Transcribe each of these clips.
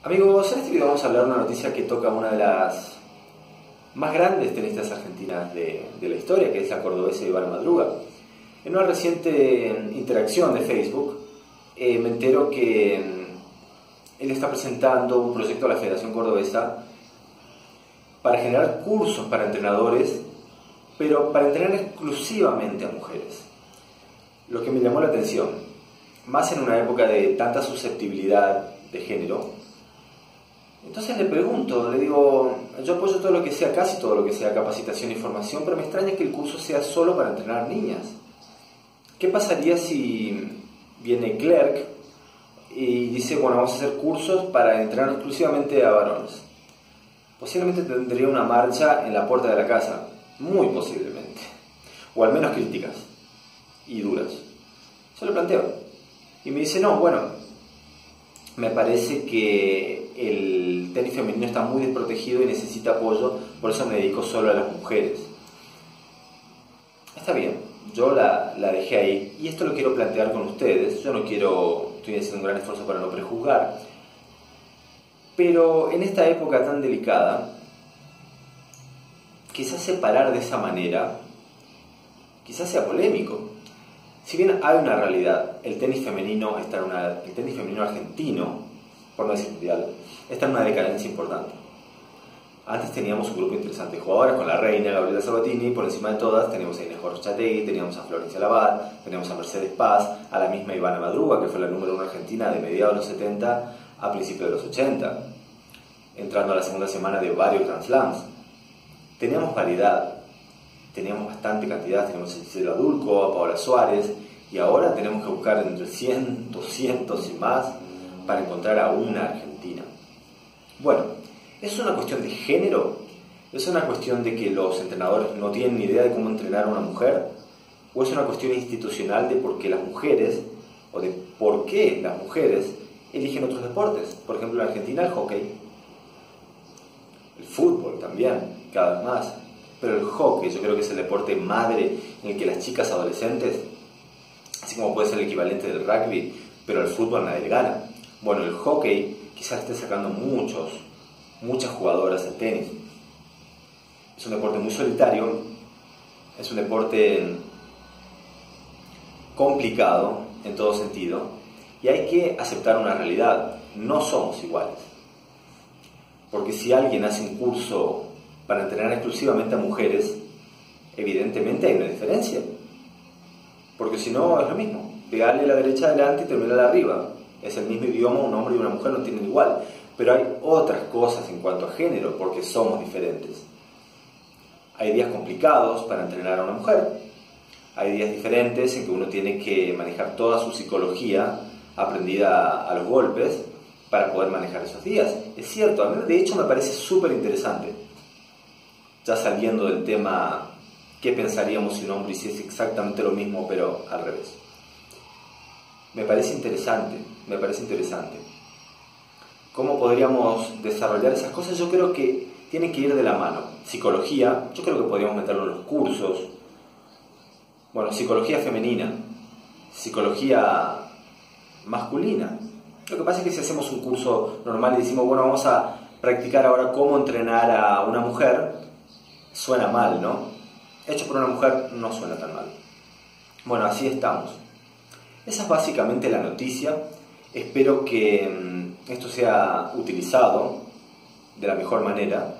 Amigos, en este video vamos a hablar de una noticia que toca una de las más grandes tenistas argentinas de la historia, que es la cordobesa Ivana Madruga. En una reciente interacción de Facebook, me entero que él está presentando un proyecto a la Federación Cordobesa para generar cursos para entrenadores, pero para entrenar exclusivamente a mujeres. Lo que me llamó la atención, más en una época de tanta susceptibilidad de género. Entonces le pregunto, le digo, yo apoyo todo lo que sea, casi todo lo que sea capacitación y formación, pero me extraña que el curso sea solo para entrenar niñas. ¿Qué pasaría si viene Clerc y dice, bueno, vamos a hacer cursos para entrenar exclusivamente a varones? Posiblemente tendría una marcha en la puerta de la casa, muy posiblemente, o al menos críticas y duras. Yo le planteo y me dice, no, bueno, me parece que el tenis femenino está muy desprotegido y necesita apoyo, por eso me dedico solo a las mujeres. Está bien, yo la dejé ahí y esto lo quiero plantear con ustedes. Yo no quiero, estoy haciendo un gran esfuerzo para no prejuzgar, pero en esta época tan delicada, quizás separar de esa manera, quizás sea polémico. Si bien hay una realidad, el tenis femenino argentino, por no decir mundial, está en una decadencia importante. Antes teníamos un grupo interesante de jugadoras con la reina Gabriela Sabatini, por encima de todas teníamos a Inés Gorrotxategi, teníamos a Florencia Labat, teníamos a Mercedes Paz, a la misma Ivana Madruga, que fue la número 1 argentina de mediados de los 70 a principios de los 80, entrando a la segunda semana de varios Grand Slams. Teníamos variedad, teníamos bastante cantidad, teníamos a Gisela Adulco, a Paola Suárez, y ahora tenemos que buscar entre 100, 200 y más para encontrar a una argentina. Bueno, ¿es una cuestión de género? ¿Es una cuestión de que los entrenadores no tienen ni idea de cómo entrenar a una mujer? ¿O es una cuestión institucional de por qué las mujeres, o de por qué las mujeres eligen otros deportes? Por ejemplo, en Argentina el hockey, el fútbol también, cada vez más. Pero el hockey yo creo que es el deporte madre en el que las chicas adolescentes, así como puede ser el equivalente del rugby, pero al fútbol nadie le gana. Bueno, el hockey quizás esté sacando muchas jugadoras al tenis. Es un deporte muy solitario, es un deporte complicado en todo sentido, y hay que aceptar una realidad: no somos iguales. Porque si alguien hace un curso para entrenar exclusivamente a mujeres, evidentemente hay una diferencia. Porque si no, es lo mismo. Pegarle a la derecha adelante y terminar arriba. Es el mismo idioma, un hombre y una mujer no tienen igual. Pero hay otras cosas en cuanto a género, porque somos diferentes. Hay días complicados para entrenar a una mujer. Hay días diferentes en que uno tiene que manejar toda su psicología aprendida a los golpes para poder manejar esos días. Es cierto, a mí de hecho me parece súper interesante. Ya saliendo del tema, ¿qué pensaríamos si un hombre hiciese exactamente lo mismo pero al revés? Me parece interesante. ¿Cómo podríamos desarrollar esas cosas? Yo creo que tienen que ir de la mano. Psicología, yo creo que podríamos meterlo en los cursos. Bueno, psicología femenina, psicología masculina. Lo que pasa es que si hacemos un curso normal y decimos, bueno, vamos a practicar ahora cómo entrenar a una mujer, suena mal, ¿no? Hecho por una mujer no suena tan mal. Bueno, así estamos. Esa es básicamente la noticia. Espero que esto sea utilizado de la mejor manera.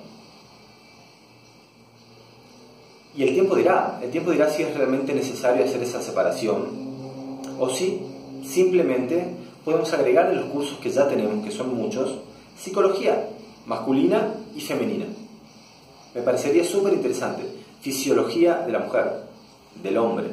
Y el tiempo dirá si es realmente necesario hacer esa separación o si simplemente podemos agregar en los cursos que ya tenemos, que son muchos, psicología masculina y femenina. Me parecería súper interesante. Fisiología de la mujer, del hombre.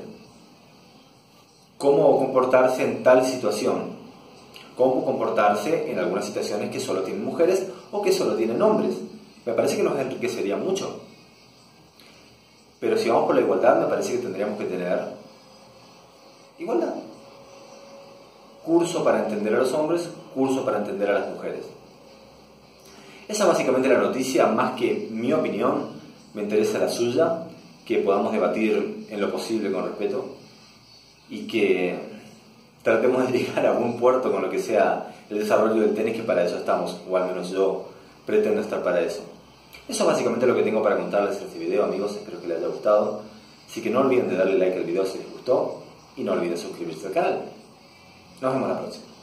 Cómo comportarse en tal situación. Cómo comportarse en algunas situaciones que solo tienen mujeres o que solo tienen hombres. Me parece que nos enriquecería mucho. Pero si vamos por la igualdad, me parece que tendríamos que tener igualdad. Curso para entender a los hombres, curso para entender a las mujeres. Esa es básicamente la noticia, más que mi opinión, me interesa la suya, que podamos debatir en lo posible con respeto y que tratemos de llegar a buen puerto con lo que sea el desarrollo del tenis, que para eso estamos, o al menos yo pretendo estar para eso. Eso es básicamente lo que tengo para contarles en este video, amigos, espero que les haya gustado. Así que no olviden de darle like al video si les gustó y no olviden suscribirse al canal. Nos vemos la próxima.